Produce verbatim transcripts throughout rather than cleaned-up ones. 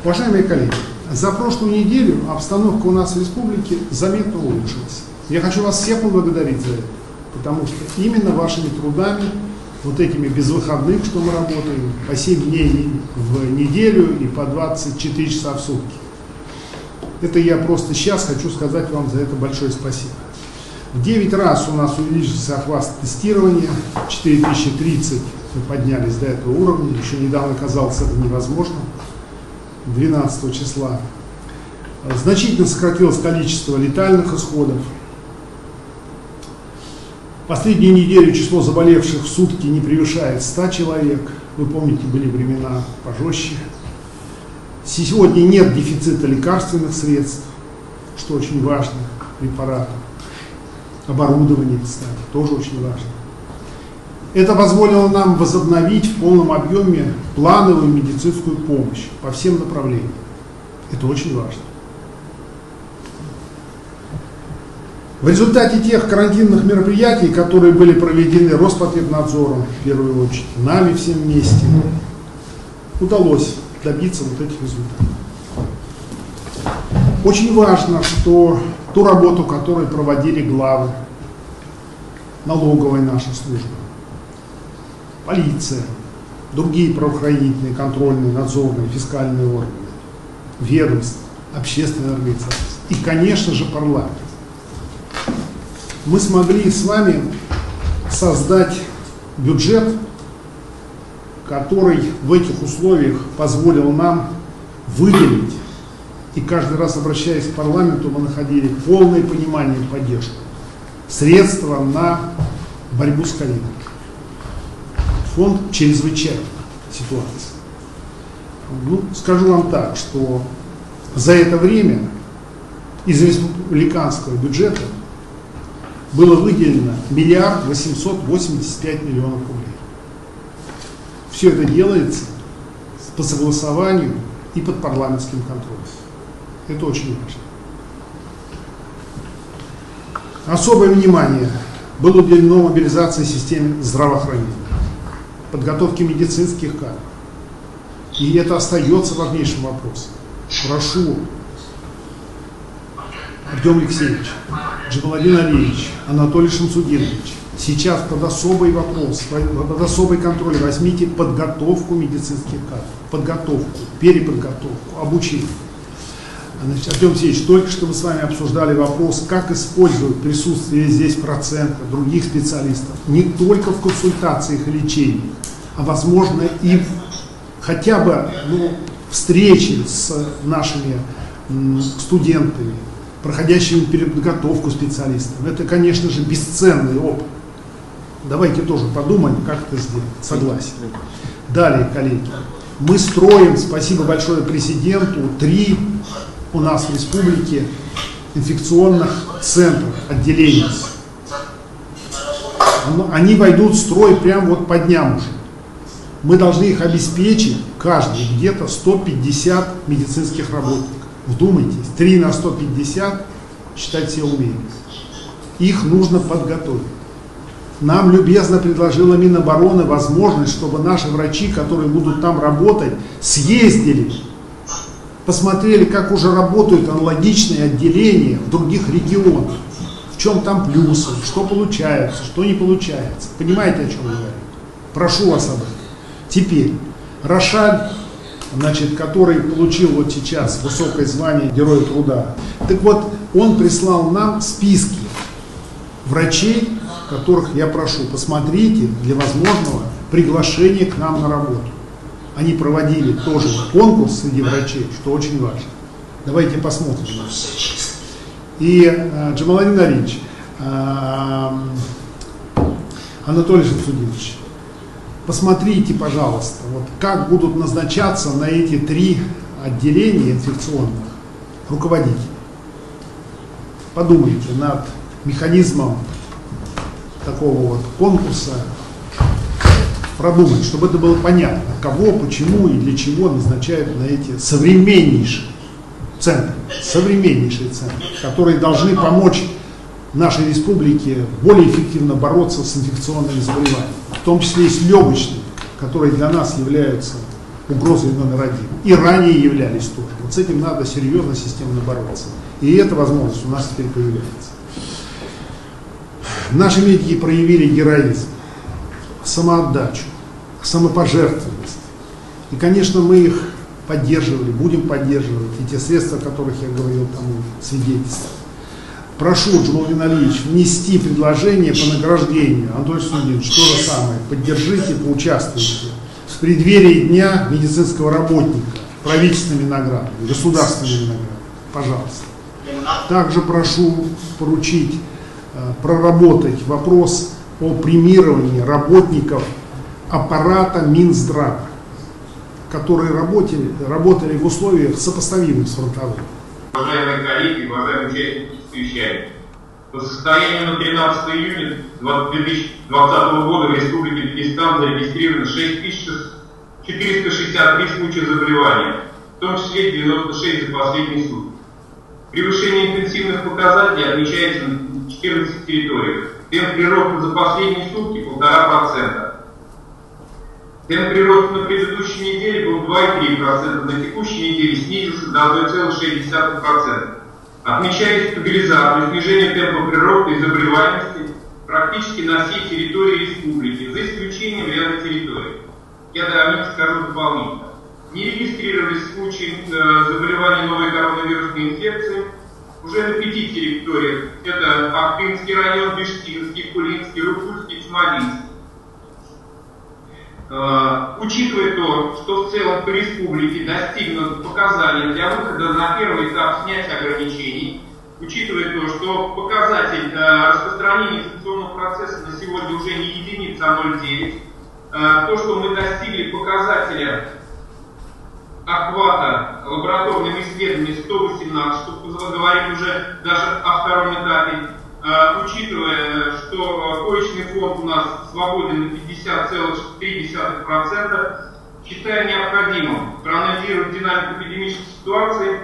Уважаемые коллеги, за прошлую неделю обстановка у нас в республике заметно улучшилась. Я хочу вас всех поблагодарить за это, потому что именно вашими трудами, вот этими без выходных, что мы работаем, по семь дней в неделю и по двадцать четыре часа в сутки. Это я просто сейчас хочу сказать вам за это большое спасибо. В девять раз у нас увеличился охват тестирования, четыре тысячи тридцать мы поднялись до этого уровня, еще недавно казалось это невозможно, двенадцатого числа. Значительно сократилось количество летальных исходов. Последнюю неделю число заболевших в сутки не превышает ста человек. Вы помните, были времена пожестче. Сегодня нет дефицита лекарственных средств, что очень важно, препаратов. Оборудование, кстати, тоже очень важно. Это позволило нам возобновить в полном объеме плановую медицинскую помощь по всем направлениям. Это очень важно. В результате тех карантинных мероприятий, которые были проведены Роспотребнадзором, в первую очередь, нами всем вместе, удалось добиться вот этих результатов. Очень важно, что ту работу, которую проводили главы, налоговая наша служба, полиция, другие правоохранительные, контрольные, надзорные, фискальные органы, ведомства, общественные организации и, конечно же, парламент. Мы смогли с вами создать бюджет, который в этих условиях позволил нам выделить, и каждый раз, обращаясь к парламенту, мы находили полное понимание и поддержку, средства на борьбу с ковидом. Фонд чрезвычайной ситуации. Ну, скажу вам так, что за это время из республиканского бюджета было выделено миллиард восемьсот восемьдесят пять миллионов рублей. Все это делается по согласованию и под парламентским контролем. Это очень важно. Особое внимание было уделено мобилизации системы здравоохранения, подготовке медицинских кадров. И это остается важнейшим вопросом. Прошу Артем Алексеевич, Джамаладин Алиевич, Анатолий Шамсудинович, сейчас под особый вопрос, под особый контроль возьмите подготовку медицинских кадров, подготовку, переподготовку, обучение. Значит, Артем Алексеевич, только что мы с вами обсуждали вопрос, как использовать присутствие здесь процента других специалистов, не только в консультациях и лечении, а возможно и хотя бы ну, встречи с нашими м, студентами, проходящими переподготовку специалистов. Это, конечно же, бесценный опыт. Давайте тоже подумаем, как это сделать. Согласен. Далее, коллеги, мы строим, спасибо большое президенту, три у нас в республике инфекционных центров, отделений. Они войдут в строй прямо вот по дням уже. Мы должны их обеспечить, каждый где-то сто пятьдесят медицинских работников. Вдумайтесь, три на сто пятьдесят, считать все умеют. Их нужно подготовить. Нам любезно предложила Минобороны возможность, чтобы наши врачи, которые будут там работать, съездили, посмотрели, как уже работают аналогичные отделения в других регионах, в чем там плюсы, что получается, что не получается. Понимаете, о чем я говорю? Прошу вас об этом. Теперь, Рошаль, значит, который получил вот сейчас высокое звание Героя Труда, так вот, он прислал нам списки врачей, которых я прошу, посмотрите для возможного приглашения к нам на работу. Они проводили тоже конкурс среди врачей, что очень важно. Давайте посмотрим. И э, Джамаладин Алиевич, э, Анатолий Шамсудинович, посмотрите, пожалуйста, вот как будут назначаться на эти три отделения инфекционных руководители. Подумайте над механизмом такого вот конкурса, продумать, чтобы это было понятно, кого, почему и для чего назначают на эти современнейшие центры, современнейшие центры, которые должны помочь нашей республике более эффективно бороться с инфекционными заболеваниями, в том числе и с легочными, которые для нас являются угрозой номер один. И ранее являлись тоже. Вот с этим надо серьезно, системно бороться. И эта возможность у нас теперь появляется. Наши медики проявили героизм, самоотдачу, самопожертвованность. И, конечно, мы их поддерживали, будем поддерживать. И те средства, о которых я говорил, тому свидетельство. Прошу, Джамалдин Алиевич, внести предложение по награждению. Анатолий Судинович, то же самое. Поддержите, поучаствуйте. В преддверии Дня медицинского работника правительственными наградами, государственными наградами. Пожалуйста. Также прошу поручить э, проработать вопрос о премировании работников аппарата Минздрава, которые работали, работали в условиях сопоставимых с фронтовыми. Уважаемые коллеги, уважаемые участники совещания, по состоянию на тринадцатое июня две тысячи двадцатого года в Республике Дагестан зарегистрировано шесть тысяч четыреста шестьдесят три случая заболевания, в том числе девяносто шесть за последние сутки. Превышение интенсивных показателей отмечается на четырнадцати территориях. Темп прироста за последние сутки полтора процента. Темп прироста на предыдущей неделе был два и три процента, на текущей неделе снизился до одного целого шесть десятых процента. Отмечается стабилизацию, снижение темпа прироста и заболеваемости практически на всей территории республики, за исключением ряда территорий. Я о них скажу дополнительно. Не регистрировались случаи э, заболевания новой коронавирусной инфекции уже на пяти территориях. Это Ахтынский район, Бештинский, Кулинский, Рукульский, Смоленский. Э, учитывая то, что в целом по республике достигнут показания для выхода на первый этап снятия ограничений, учитывая то, что показатель э, распространения инфекционного процесса на сегодня уже не единица, а ноль целых девять десятых, э, то, что мы достигли показателя охвата лабораторными исследованиями сто восемнадцать, что говорит уже даже о втором этапе, э, учитывая, что коечный фонд у нас свободен на пятьдесят целых три десятых процента, считаю необходимым проанализировать динамику эпидемической ситуации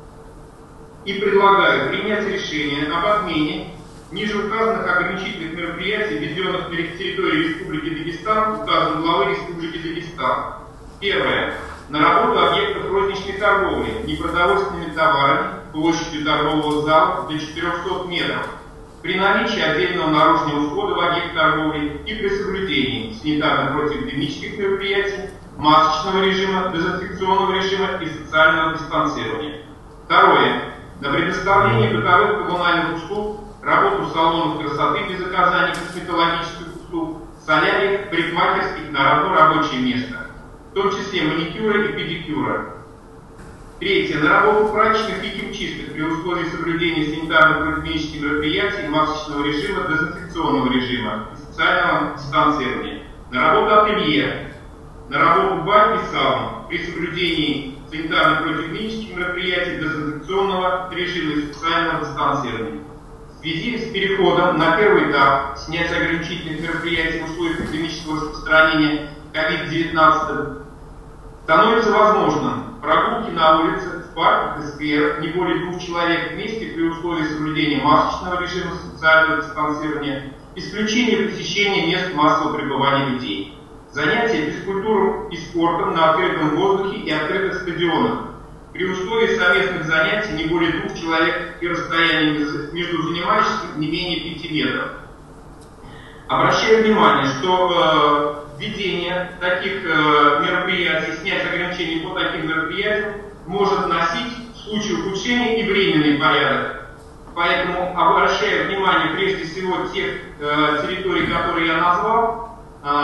и предлагаю принять решение об отмене ниже указанных ограничительных мероприятий, введенных на территории Республики Дагестан, указом главы Республики Дагестан. Первое. На работу объектов розничной торговли непродовольственными товарами площадью торгового зала до четырехсот метров при наличии отдельного наружного входа в объект торговли и при соблюдении санитарно-противоэпидемических мероприятий, масочного режима, дезинфекционного режима и социального дистанцирования. Второе. На предоставление бытовых коммунальных услуг, работу салонов красоты без оказания косметологических услуг, соляриев, парикмахерских на одно рабочее место, в том числе маникюра и педикюра. Третье. На работу прачечных и химчисток при условии соблюдения санитарно-профилактических мероприятий, масочного режима, дезинфекционного режима и социального дистанцирования. На работу ателье, на работу бань и саун при соблюдении санитарно-профилактических мероприятий, дезинфекционного режима и социального дистанцирования. В связи с переходом на первый этап снятия ограничительных мероприятий в условиях эпидемического распространения ковид девятнадцать становится возможным прогулки на улице, в парках и скверах не более двух человек вместе при условии соблюдения масочного режима, социального дистанцирования, исключение посещения мест массового пребывания людей, занятия физкультурой и спортом на открытом воздухе и открытых стадионах при условии совместных занятий не более двух человек и расстояние между занимающимися не менее пяти метров. Обращаю внимание, что э, введение таких э, мероприятий, снятие ограничений по таким мероприятиям может носить в случае ухудшения и временный порядок. Поэтому обращаю внимание прежде всего тех э, территорий, которые я назвал,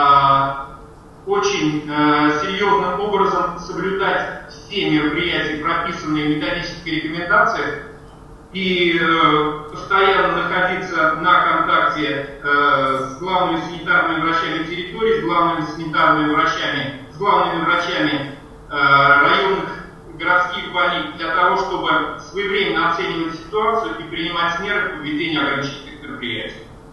э, очень э, серьезным образом соблюдать все мероприятия, прописанные в методических рекомендациях, и э, постоянно находиться на контакте э, с главными санитарными врачами территории, с главными санитарными врачами, с главными врачами э, районных городских больниц для того, чтобы своевременно оценивать ситуацию и принимать меры по введению ограничительных мероприятий.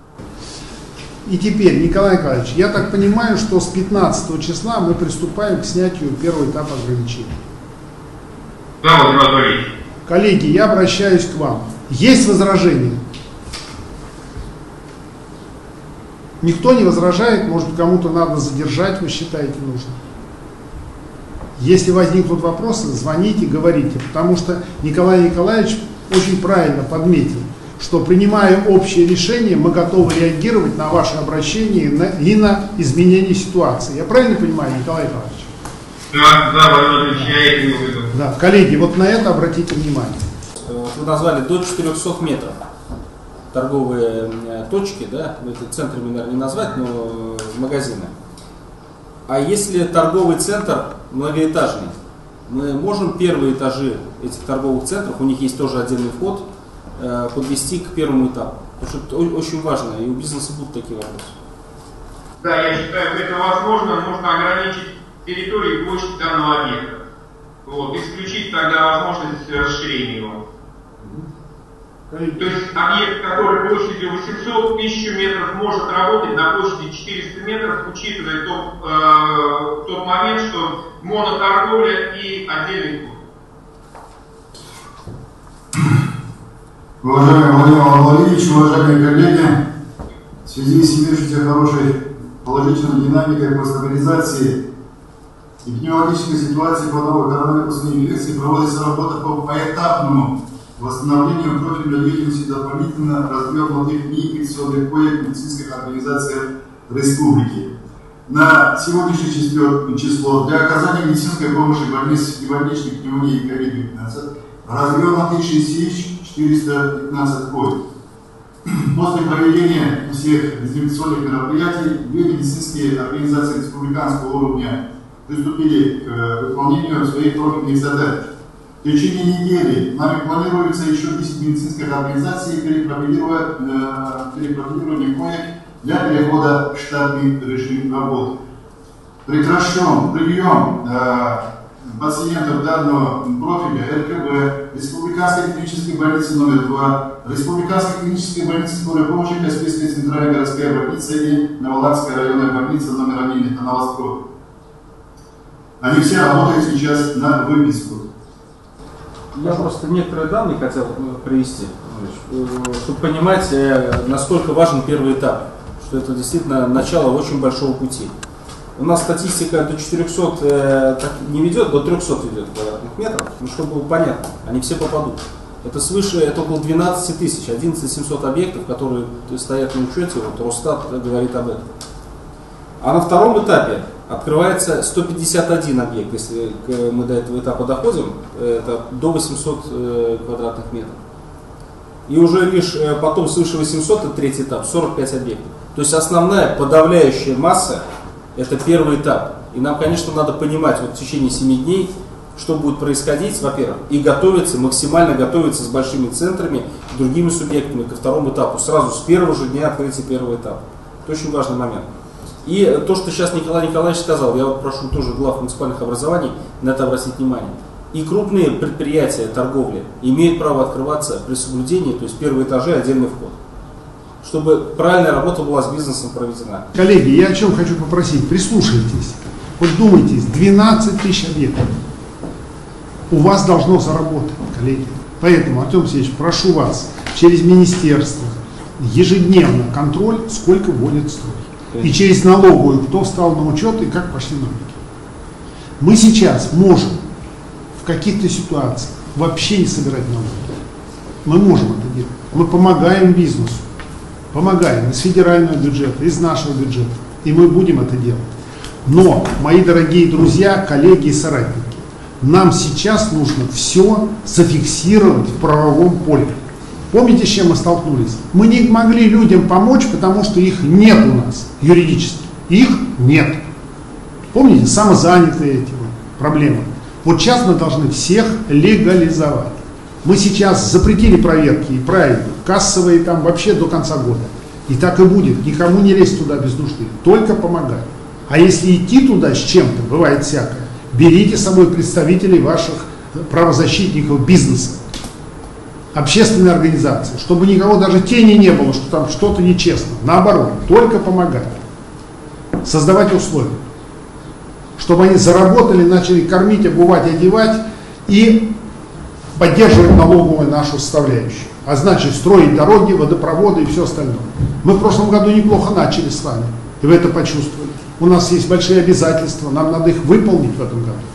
И теперь, Николай Николаевич, я так понимаю, что с пятнадцатого числа мы приступаем к снятию первого этапа ограничений. Да, Владимир Анатольевич. Коллеги, я обращаюсь к вам. Есть возражения? Никто не возражает? Может, кому-то надо задержать, вы считаете нужно? Если возникнут вопросы, звоните, говорите, потому что Николай Николаевич очень правильно подметил, что принимая общее решение, мы готовы реагировать на ваши обращения и на изменение ситуации. Я правильно понимаю, Николай Николаевич? Да, да, Владимир Ильич, я это имел в виду. Да, коллеги, вот на это обратите внимание. Вы назвали до четырёхсот метров торговые точки, да, это центрами, наверное, не назвать, но магазины. А если торговый центр многоэтажный, мы можем первые этажи этих торговых центров, у них есть тоже отдельный вход, подвести к первому этапу? Потому что это очень важно, и у бизнеса будут такие вопросы. Да, я считаю, что это возможно, нужно ограничить территорию и площадь данного объекта. Вот, исключить тогда возможность расширения его. То есть объект, который площадью восемьсот тысяч метров, может работать на площади четыреста метров, учитывая тот, э, тот момент, что моноторговля и отдельный вход. Уважаемый Владимир Владимирович, уважаемые коллеги, в связи с имеющейся хорошей положительной динамикой по стабилизации эпидемиологической ситуации по новой коронавирусной инфекции проводится работа по поэтапному восстановлению профильной деятельности дополнительно развернутых неинфекционных коек в медицинских организациях республики. На сегодняшнее число для оказания медицинской помощи больниц и больничных пневмонии и ковид девятнадцать развернуты шесть тысяч четыреста пятнадцать коек. После проведения всех дезинфекционных мероприятий две медицинские организации республиканского уровня приступили к выполнению своих профильных задач. В течение недели нами планируется еще десять медицинских организаций перепрофилирование коек для перехода в штатный режим работы. Прекращен прием э, пациентов данного профиля эр ка бэ, Республиканской клинической больницы номер два, Республиканской клинической больницы скорой помощи, Каспийская центральная городская больница и Новоланская районная больница номер один, это Новострой. Они все работают сейчас на выписку. Я просто некоторые данные хотел привести, чтобы понимать, насколько важен первый этап, что это действительно начало очень большого пути. У нас статистика до четырёхсот так не ведет, до трёхсот ведет квадратных метров, ну, чтобы было понятно, они все попадут. Это свыше, это около двенадцати тысяч, одиннадцать тысяч семьсот объектов, которые стоят на учете, вот Росстат говорит об этом. А на втором этапе открывается сто пятьдесят один объект, если мы до этого этапа доходим, это до восьмисот квадратных метров. И уже лишь потом свыше восьмисот, это третий этап, сорок пять объектов. То есть основная подавляющая масса – это первый этап. И нам, конечно, надо понимать вот в течение семи дней, что будет происходить, во-первых, и готовиться, максимально готовиться с большими центрами, другими субъектами ко второму этапу, сразу с первого же дня открытия первого этапа. Это очень важный момент. И то, что сейчас Николай Николаевич сказал, я вот прошу тоже глав муниципальных образований на это обратить внимание. И крупные предприятия торговли имеют право открываться при соблюдении, то есть первые этажи, отдельный вход. Чтобы правильная работа была с бизнесом проведена. Коллеги, я о чем хочу попросить, прислушайтесь. Вот думайтесь, двенадцать тысяч объектов у вас должно заработать, коллеги. Поэтому, Артем Алексеевич, прошу вас через министерство ежедневно контроль, сколько вводят строй. И через налоговую, кто встал на учет и как пошли налоги. Мы сейчас можем в каких-то ситуациях вообще не собирать налоги. Мы можем это делать. Мы помогаем бизнесу. Помогаем из федерального бюджета, из нашего бюджета. И мы будем это делать. Но, мои дорогие друзья, коллеги и соратники, нам сейчас нужно все зафиксировать в правовом поле. Помните, с чем мы столкнулись? Мы не могли людям помочь, потому что их нет у нас юридически. Их нет. Помните, самозанятые эти вот проблемы. Вот сейчас мы должны всех легализовать. Мы сейчас запретили проверки, и правильно, кассовые там вообще до конца года. И так и будет. Никому не лезть туда без нужды. Только помогать. А если идти туда с чем-то, бывает всякое, берите с собой представителей ваших правозащитников бизнеса, общественной организации, чтобы никого даже тени не было, что там что-то нечестно. Наоборот, только помогать. Создавать условия. Чтобы они заработали, начали кормить, обувать, одевать и поддерживать налоговую нашу составляющую. А значит, строить дороги, водопроводы и все остальное. Мы в прошлом году неплохо начали с вами. И вы это почувствовали. У нас есть большие обязательства, нам надо их выполнить в этом году.